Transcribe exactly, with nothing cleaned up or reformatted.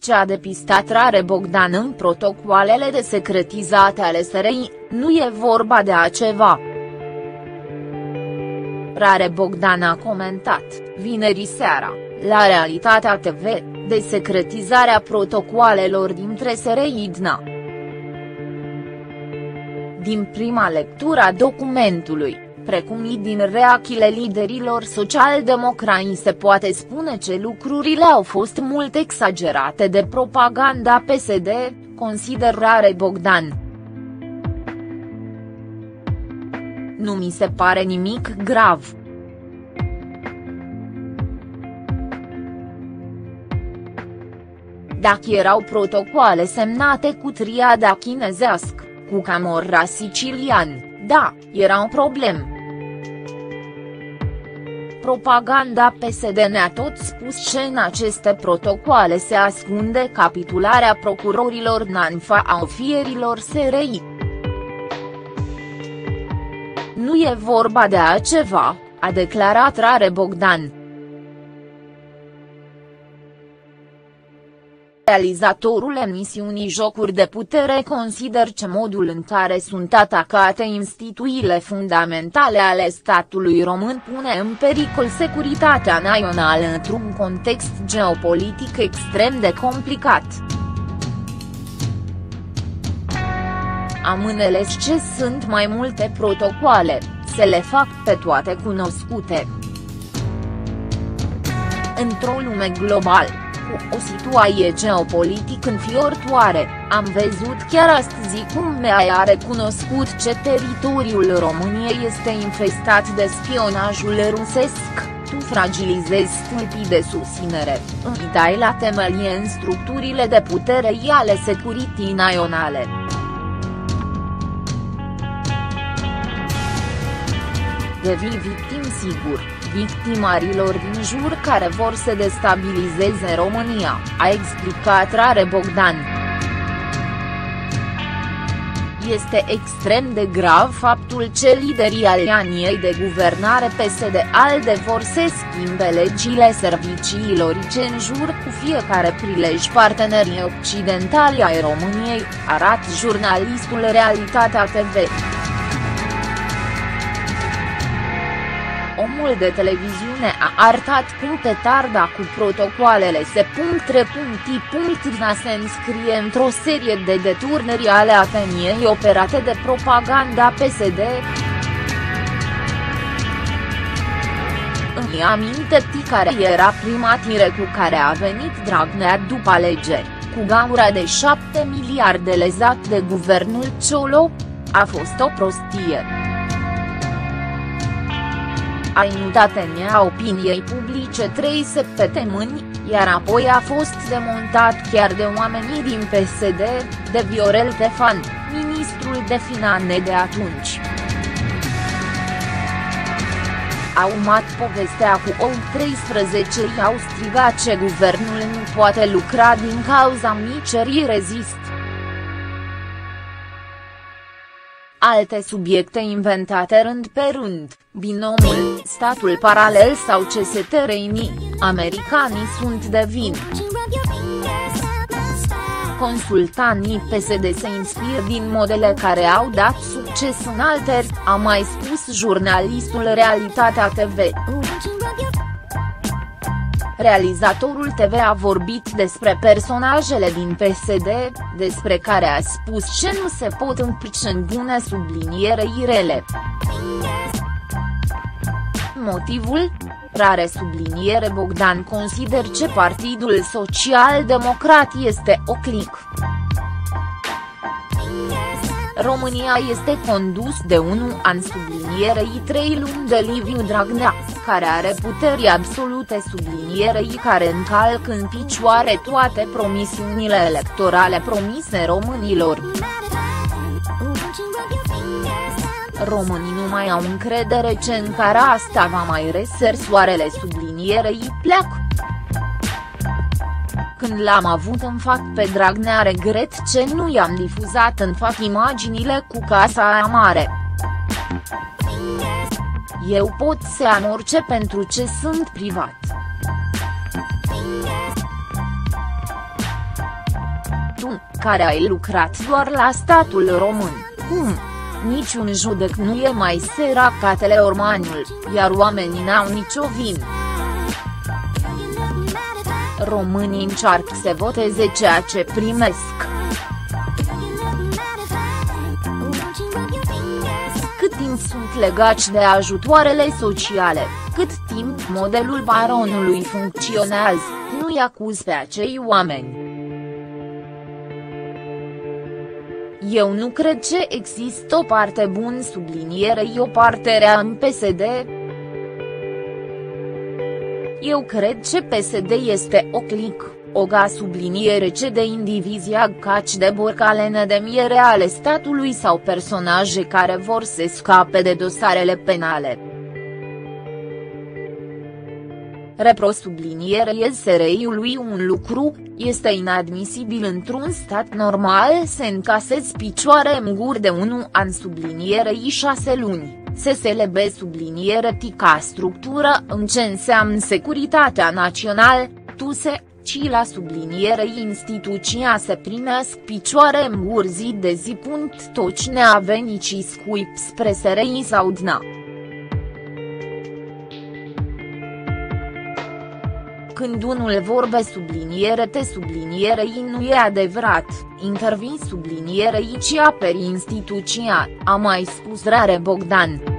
ce a depistat Rare Bogdan în protocoalele de secretizate ale S R I, nu e vorba de altceva. Rare Bogdan a comentat, vineri seara, la Realitatea T V, de secretizarea protocoalelor dintre S R I D N A. Din prima lectură a documentului, precum și din reacțiile liderilor social-democrați, se poate spune că lucrurile au fost mult exagerate de propaganda P S D, consideră Rare Bogdan. Nu mi se pare nimic grav. Dacă erau protocoale semnate cu triada chinezească, cu Camorra sicilian, da, era un problem. Propaganda P S D ne-a tot spus că în aceste protocoale se ascunde capitularea procurorilor Nanfa a ofierilor S R I. Nu e vorba de altceva, a declarat Rare Bogdan. Realizatorul emisiunii Jocuri de Putere consideră că modul în care sunt atacate instituțiile fundamentale ale statului român pune în pericol securitatea națională într-un context geopolitic extrem de complicat. Am înțeles că sunt mai multe protocoale, se le fac pe toate cunoscute. Într-o lume globală, cu o situație geopolitică înfiorătoare, am văzut chiar astăzi cum M E A a recunoscut că teritoriul României este infestat de spionajul rusesc. Tu fragilizezi stâlpii de susținere, îi dai la temelie în structurile de putere ale securității naționale. Devii victim sigur, victimarilor din jur care vor să destabilizeze România, a explicat Rare Bogdan. Este extrem de grav faptul că liderii alianiei de guvernare P S D-ALDE vor să schimbe legile serviciilor ce în jur cu fiecare prilej partenerii occidentali ai României, arată jurnalistul Realitatea T V. Omul de televiziune a arătat cum petarda cu protocoalele S R I se înscrie într-o serie de deturnări ale ateniei operate de propaganda P S D. Îmi aminte care era prima tire cu care a venit Dragnea după alegeri, cu gaura de șapte miliarde lezat de guvernul Ciolo? A fost o prostie. A inundat Atenia opiniei publice trei săptămâni, iar apoi a fost demontat chiar de oamenii din P S D, de Viorel Tefan, ministrul de finanțe de atunci. A urmat povestea cu O treisprezece i-au strigat că guvernul nu poate lucra din cauza micerii rezist. Alte subiecte inventate rând pe rând, binomul, statul paralel sau C S T R I N I, americanii sunt de vină. Consultanii P S D se inspiră din modele care au dat succes în alteri, a mai spus jurnalistul Realitatea T V. Realizatorul T V a vorbit despre personajele din P S D, despre care a spus că nu se pot împricândune sublinierei rele. Motivul? Rare subliniere Bogdan consider că Partidul Social-Democrat este o clică. România este condus de unu an sublinierei trei luni de Liviu Dragnea, care are puteri absolute sublinierei care încalcă în picioare toate promisiunile electorale promise românilor. Românii nu mai au încredere că în cara asta va mai răsări soarele sublinierei pleacă. Când l-am avut în fac pe Dragnea regret că nu i-am difuzat în fac imaginile cu Casa aia mare. Eu pot să am orice pentru ce sunt privat. tu, care ai lucrat doar la statul român, cum? Niciun judec nu e mai sărac ca Teleormanul, iar oamenii n-au nicio vină. Românii încearcă să voteze ceea ce primesc. Cât timp sunt legați de ajutoarele sociale, cât timp modelul baronului funcționează, nu-i acuz pe acei oameni. Eu nu cred că există o parte bună sublinierei o parte rea în P S D. Eu cred că P S D este o clic, o ga subliniere ce de indivizia caci de borcalene de miere ale statului sau personaje care vor să scape de dosarele penale. Repro sublinierei S R I-ului un lucru, este inadmisibil într-un stat normal să încasezi picioare în gur de unu an sublinierei șase luni, S S L B subliniere T ca structură în ce înseamnă securitatea națională, tu se, ci la sublinierei instituția să primească picioare în gur zi de zi. Toci neavenici scuip spre S R I sau D N A. Când unul vorbe subliniere te sublinierei nu e adevărat, intervii sublinierei ci aperi instituția, a mai spus Rare Bogdan.